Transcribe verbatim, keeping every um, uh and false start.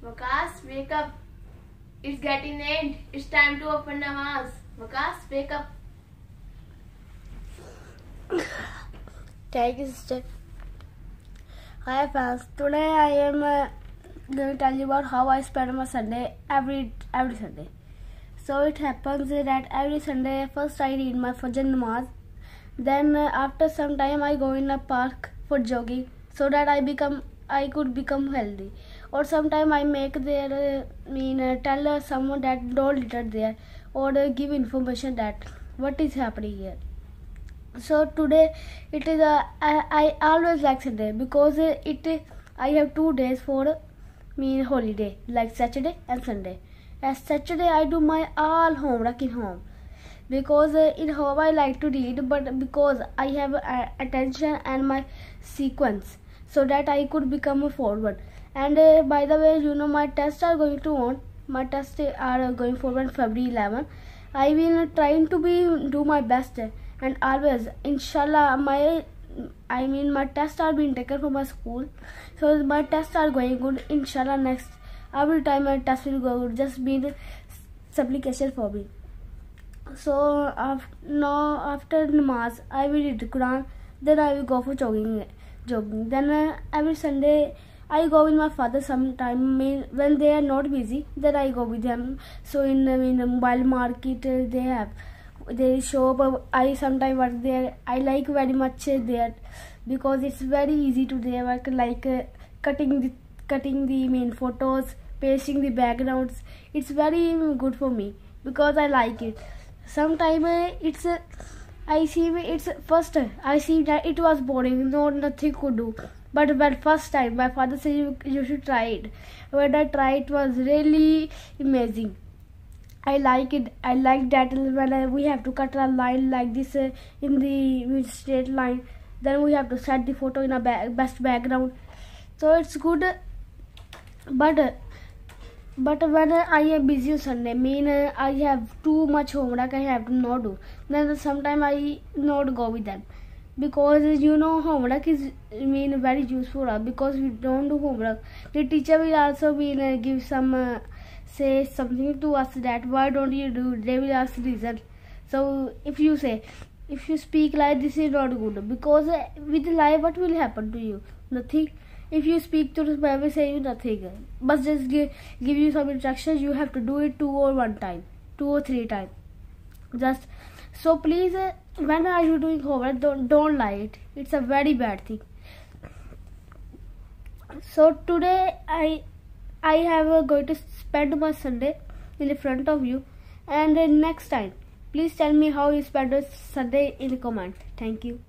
Wakas, wake up. It's getting eight. It's time to open Namaz. Wakas, wake up. Thank you, sister. Hi, fans. Today I am uh, going to tell you about how I spend my Sunday every every Sunday. So it happens that every Sunday, first I read my Fajr Namaz. Then uh, after some time I go in a park for jogging, so that I become I could become healthy. Or sometime I make their uh, mean uh, tell uh, someone that don't litter there, or uh, give information that what is happening here. So today it is a I, I always like Sunday because uh, it uh, I have two days for uh, mean holiday, like Saturday and Sunday. As Saturday I do my all homework in home because uh, in home I like to read, but because I have uh, attention and my sequence, so that I could become a forward. And uh, by the way, you know, my tests are going to on. My tests are going forward February eleventh. I will trying to be do my best, and always, inshallah, my I mean my tests are being taken from my school, so my tests are going good. Inshallah, next every time my test will go good. Just be the supplication for me. So after, now after Namaz, I will read the Quran. Then I will go for jogging. Jogging. Then uh, every Sunday I go with my father sometime. When they are not busy, then I go with them. So in, uh, in the mobile market, uh, they have they shop. Uh, I sometimes work there. I like very much uh, there because it's very easy to their work. Like uh, cutting the cutting the main photos, pasting the backgrounds. It's very good for me because I like it. Sometimes uh, it's uh, I see it's first I see that it was boring. No, nothing could do. But when first time my father said you, you should try it. When I tried, it was really amazing. I like it. I like that when I, we have to cut a line like this uh, in the straight line. Then we have to set the photo in a ba best background. So it's good. But uh, but when uh, I am busy on Sunday, mean uh, I have too much homework I have to not do. Then sometimes I not go with them. Because you know homework is I mean very useful uh, because we don't do homework. The teacher will also will uh, give some uh, say something to us that why don't you do. They will ask reason. So if you say if you speak like this is not good because uh, with life what will happen to you? Nothing. If you speak to the Bible say you nothing. But just give give you some instructions. You have to do it two or one time, two or three times. Just so please. Uh, When are you doing homework? Don't don't lie it. It's a very bad thing. So today I I have uh, going to spend my Sunday in the front of you, and uh, next time please tell me how you spend your Sunday in the comment. Thank you.